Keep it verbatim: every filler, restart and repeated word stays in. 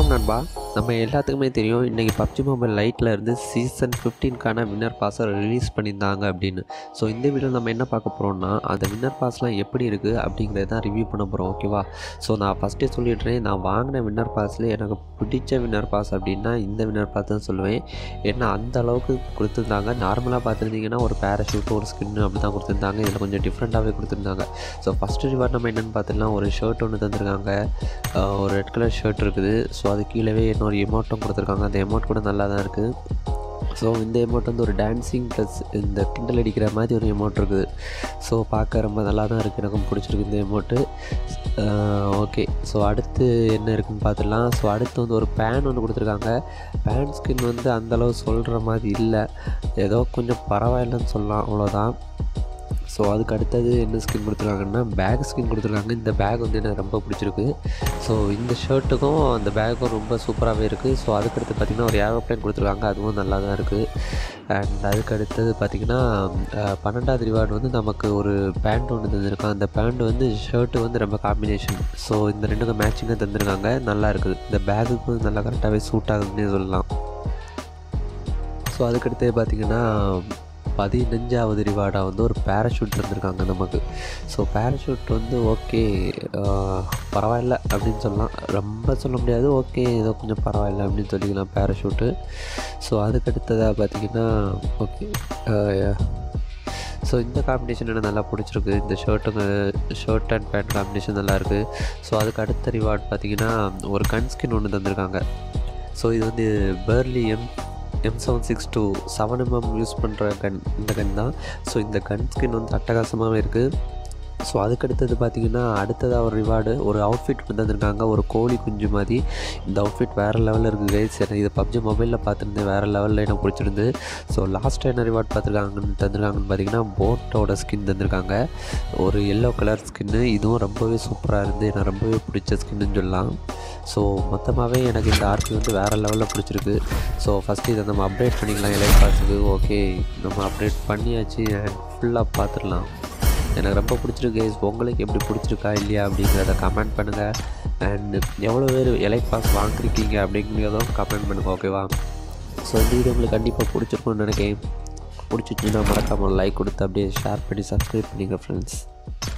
வணக்கம் நண்பா. நம்ம எல்லாத்துக்குமே தெரியும் இன்றைக்கி பப்ஜி மொபைல் லைட்டில் இருந்து சீசன் ஃபிஃப்டீன்கான வின்னர் பாஸை ரிலீஸ் பண்ணியிருந்தாங்க அப்படின்னு. ஸோ இந்த வீடியோவில் நம்ம என்ன பார்க்க போகிறோம்னா அந்த வின்னர் பாஸ்லாம் எப்படி இருக்குது அப்படிங்கிறத தான் ரிவ்யூ பண்ண போகிறோம். ஓகேவா? ஸோ நான் ஃபஸ்ட்டே சொல்லிடுறேன், நான் வாங்கின வின்னர் பாஸில் எனக்கு பிடிச்ச வின்னர் பாஸ் அப்படின்னா இந்த வின்னர் பாஸ் தான் சொல்லுவேன். ஏன்னா அந்த அளவுக்கு கொடுத்துருந்தாங்க. நார்மலாக பார்த்துருந்தீங்கன்னா ஒரு பேராஷூட் ஒரு ஸ்கின்னு அப்படி தான் கொடுத்துருந்தாங்க. இதில் கொஞ்சம் டிஃப்ரெண்ட்டாகவே கொடுத்துருந்தாங்க. ஸோ ஃபஸ்ட்டு ரிவார்ட் நம்ம என்னென்னு பார்த்துக்கலாம். ஒரு ஷர்ட் ஒன்று தந்துருக்காங்க, ஒரு ரெட் கலர் ஷர்ட் இருக்குது. ஸோ அது கீழவே இன்னொரு எமௌண்ட்டும் கொடுத்துருக்காங்க. அந்த எமௌண்ட் கூட நல்லா தான் இருக்குது. ஸோ இந்த எமௌண்ட் வந்து ஒரு டான்ஸிங் ப்ளஸ் இந்த கிண்டல் அடிக்கிற மாதிரி ஒரு எமௌண்ட் இருக்குது. ஸோ பார்க்க ரொம்ப நல்லா தான் இருக்குது, எனக்கும் பிடிச்சிருக்கு இந்த எமௌண்ட்டு. ஓகே, ஸோ அடுத்து என்ன இருக்குதுன்னு பார்த்துடலாம். ஸோ அடுத்து வந்து ஒரு பேன் ஒன்று கொடுத்துருக்காங்க. பேன் ஸ்கின் வந்து அந்தளவு சொல்கிற மாதிரி இல்லை, ஏதோ கொஞ்சம் பரவாயில்லைன்னு சொல்லலாம், அவ்வளோதான். ஸோ அதுக்கு அடுத்தது என்ன ஸ்கின் கொடுத்துருக்காங்கன்னா பேக் ஸ்கின் கொடுத்துருக்காங்க. இந்த பேக் வந்து எனக்கு ரொம்ப பிடிச்சிருக்கு. ஸோ இந்த ஷர்ட்டுக்கும் அந்த பேக்கும் ரொம்ப சூப்பராகவே இருக்குது. ஸோ அதுக்கடுத்து பார்த்திங்கன்னா ஒரு ஏரோப்ளேன் கொடுத்துருக்காங்க, அதுவும் நல்லா தான் இருக்குது. அண்ட் அதுக்கு அடுத்தது பார்த்திங்கன்னா பன்னெண்டாவது ரிவார்டு வந்து நமக்கு ஒரு பேண்ட் ஒன்று தந்துருக்காங்க. அந்த பேண்ட் வந்து ஷர்ட்டு வந்து ரொம்ப காம்பினேஷன். ஸோ இந்த ரெண்டுக்கும் மேட்சிங்காக தந்துருக்காங்க, நல்லா இருக்குது. இந்த பேகுக்கு நல்லா கரெக்டாகவே சூட் ஆகுதுன்னே சொல்லலாம். ஸோ அதுக்கடுத்து பார்த்திங்கன்னா பதினஞ்சாவது ரிவார்டாக வந்து ஒரு பேராஷூட் தந்துருக்காங்க நமக்கு. ஸோ பேராஷூட் வந்து ஓகே, பரவாயில்ல அப்படின்னு சொல்லலாம், ரொம்ப சொல்ல முடியாது, ஓகே ஏதோ கொஞ்சம் பரவாயில்ல அப்படின்னு சொல்லிக்கலாம் பேராஷூட்டு. ஸோ அதுக்கடுத்ததாக பார்த்திங்கன்னா ஓகே, ஸோ இந்த காம்பினேஷன் எனக்கு நல்லா பிடிச்சிருக்கு. இந்த ஷர்ட்டுங்க ஷர்ட் அண்ட் பேண்ட் காம்பினேஷன் நல்லாயிருக்கு. ஸோ அதுக்கு அடுத்த ரிவார்ட் பார்த்திங்கன்னா ஒரு கன் ஸ்கின் ஒன்று தந்திருக்காங்க. ஸோ இது வந்து Beryl M M seven six two seven MM use பண்ணுற கன், இந்த கன் தான். ஸோ இந்த கன் ஸ்கின் வந்து அட்டகாசமாகவே இருக்குது. ஸோ அதுக்கடுத்தது பார்த்திங்கன்னா அடுத்ததாக ஒரு ரிவார்டு ஒரு அவுட்ஃபிட் வந்து தந்துருக்காங்க, ஒரு கோழி குஞ்சு மாதிரி. இந்த அவுட்ஃபிட் வேறு லெவலில் இருக்குது கைஸ். எனக்கு இது பப்ஜி மொபைலில் பார்த்துருந்தேன், வேறு லெவலில் எனக்கு பிடிச்சிருந்து. ஸோ லாஸ்ட்டாக என்ன ரிவார்ட் பார்த்துருக்காங்கன்னு தந்துருக்காங்கன்னு பார்த்திங்கன்னா போட்டோட ஸ்கின் தந்துருக்காங்க, ஒரு எல்லோ கலர் ஸ்கின்னு. இதுவும் ரொம்பவே சூப்பராக இருந்து எனக்கு ரொம்பவே பிடிச்ச ஸ்கின்னு சொல்லலாம். ஸோ மொத்தமாகவே எனக்கு இந்த ஆர்பி வந்து வேறு லெவலில் பிடிச்சிருக்கு. ஸோ ஃபஸ்ட்டு இதை நம்ம அப்டேட் பண்ணிக்கலாம் எலைட் பாஸுக்கு. ஓகே, நம்ம அப்டேட் பண்ணியாச்சு, ஃபுல்லாக பார்த்துடலாம். எனக்கு ரொம்ப பிடிச்சிருக்கு கைஸ். உங்களுக்கு எப்படி பிடிச்சிருக்கா இல்லையா அப்படிங்கிறத கமெண்ட் பண்ணுங்கள். அண்ட் எவ்வளோ பேர் எலைட் பாஸ் வாங்கிருக்கீங்க அப்படிங்கிறதும் கமெண்ட் பண்ணுங்கள், ஓகேவா? ஸோ இந்த வீடியோ உங்களுக்கு கண்டிப்பாக பிடிச்சிருக்கும்னு நினைக்கிறேன். பிடிச்சிச்சுன்னா மறக்காமல் லைக் கொடுத்து அப்படியே ஷேர் பண்ணி சப்ஸ்கிரைப் பண்ணிங்க ஃப்ரெண்ட்ஸ்.